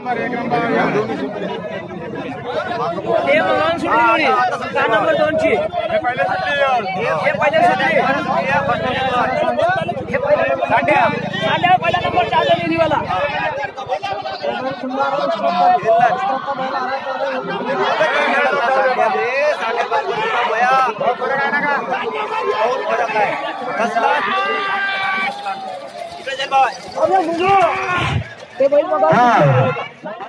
number 2 ची हे पहिल्या नंबर चालू निवाला ते बैल बघा